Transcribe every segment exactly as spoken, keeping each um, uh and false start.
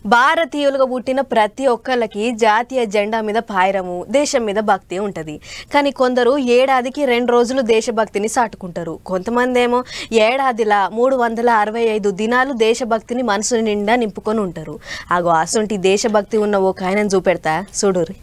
భారతీయులుగా పుట్టిన ప్రతి ఒక్కళ్ళకి జాతీయ జెండా మీద పాయరము దేశం మీద భక్తి ఉంటుంది. కానీ కొందరు ఏడాదికి రెండు రోజులు దేశభక్తిని సాటుకుంటారు. కొంతమంది ఏమో ఏడాదిలా మూడు వందల అరవై ఐదు దినాలు దేశభక్తిని మనసు నిండా నింపుకొని ఉంటారు. ఆగో అసొంటి దేశభక్తి ఉన్న ఒక ఆయనను చూపెడతా చూడురి.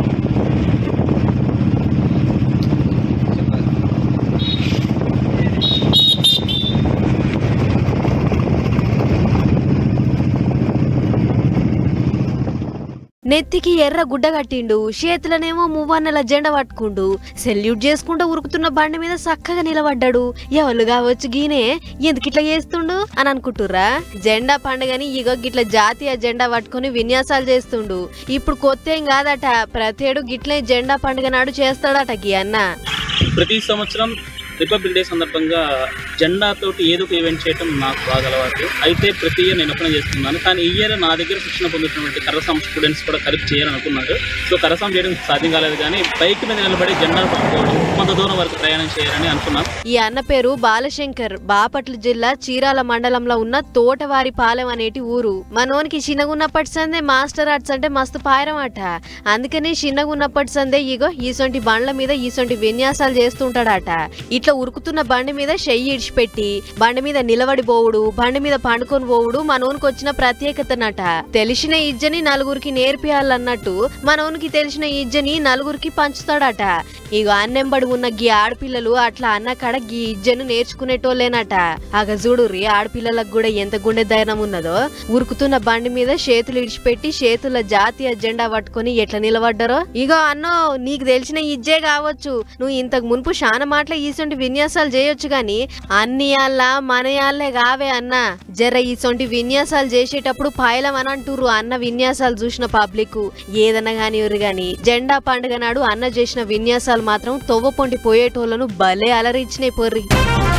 నెత్తికి ఎర్ర గుడ్డ కట్టిండు, చేతులనేమో మువ్వన్నెల జెండా పట్టుకుండు, సెల్యూట్ చేసుకుంటూ ఉరుకుతున్న బండి మీద చక్కగా నిలబడ్డాడు. ఎవరు కావచ్చు గీనే ఎందుకు ఇట్లా చేస్తుండు అని అనుకుంటుర్రా? జెండా పండుగని ఇగో గిట్ల జాతీయ జెండా పట్టుకుని విన్యాసాలు చేస్తుండు. ఇప్పుడు కొత్త ఏం కాదట, ప్రతేడు గిట్లే జెండా పండుగ నాడు చేస్తాడట గీ అన్న. ప్రతి సంవత్సరం రిపబ్లిక్ డే సందర్భంగా జెండాతోటి ఏదో ఒక ఈవెంట్ చేయడం నాకు బాగా అలవాటు. అయితే ప్రతి ఇయర్ నేను ఒక్కనే చేస్తున్నాను. కానీ ఈ ఇయర్ నా దగ్గర శిక్షణ పొందుతున్నటువంటి కరసాం స్టూడెంట్స్ కూడా కలిపి చేయాలనుకున్నారు. సో కరసాం చేయడం సాధ్యం కాలేదు, కానీ బైక్ మీద నిలబడి జెండా పట్టుకోవడం కొంత దూరం వరకు ప్రయాణం చేయాలని అనుకున్నాను. ఈ అన్న పేరు బాలశంకర్. బాపట్ల జిల్లా చీరాల మండలంలో ఉన్న తోటవారి పాలెం అనేటి ఊరు. మనోనికి చిన్నగున్నప్పటి సందే మాస్టర్ ఆర్ట్స్ అంటే మస్తు పాయరం అట. అందుకనే చిన్నగున్నప్పటి సందే ఇగో ఈసొంటి బండ్ల మీద ఈసొంటి విన్యాసాలు చేస్తుంటాడట. ఇట్లా ఉరుకుతున్న బండి మీద చెయ్యి ఇడిచిపెట్టి బండి మీద నిలబడి పోవుడు, బండి మీద పండుకొని పోవుడు మనోనికి వచ్చిన ప్రత్యేకతనట. తెలిసిన ఇజ్జని నలుగురికి నేర్పియాలన్నట్టు మనోనికి తెలిసిన ఇజ్జని నలుగురికి పంచుతాడట. ఇగో అన్నెంబడి ఉన్న గీ ఆడపిల్లలు అట్లా అన్న కాడ గీ ఇజ్జను నేర్చుకునేటోళ్ళేనట. ఆగ చూడుర్రి ఆడపిల్లలకు కూడా ఎంత గుండె ధైర్యం ఉన్నదో. ఉరుకుతున్న బండి మీద చేతులు ఇడిచిపెట్టి చేతుల జాతీయ జెండా పట్టుకొని ఎట్లా నిలబడ్డారో. ఇగో అన్నో నీకు తెలిసిన ఇజ్జే కావచ్చు, నువ్వు ఇంతకు మునుపు శాన మాటల ఈసొంటి విన్యాసాలు చేయొచ్చు గాని అన్ని యాళ్ళ మన యాళ్లే కావే అన్న. జర ఈసొంటి విన్యాసాలు చేసేటప్పుడు పాయలం అని అంటుర్రు అన్న విన్యాసాలు చూసిన పబ్లిక్. ఏదన్నా గాని ఎవరు గాని జెండా పండుగ నాడు అన్న చేసిన విన్యాసాలు మాత్రం తొవ్వ పొంటి పోయేటోళ్లను భలే అలరించినాయి పొర్రి.